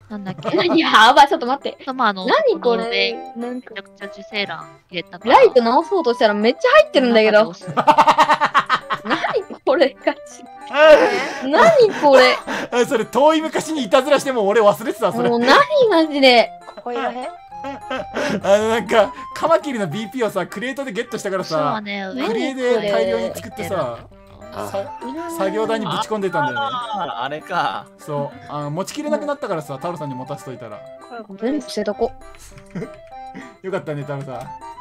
なんだっけ。 やばい、ちょっと待って。 まあ、 何これめなんかちゃくちゃ受精卵入れたから。 ライト直そうとしたらめっちゃ入ってるんだけど。何これガチ。何これ。 それ遠い昔にいたずらしても俺忘れてた、それ。 もう何マジで。 ここいらへん。 なんかカマキリの BP をさクレートでゲットしたからさ、クレーで大量に作ってさ、作業台にぶち込んでたんだよね。 あれか。 そう持ちきれなくなったからさ、タロさんに持たせといたら。 全部捨てとこ。 よかったね、タロさん。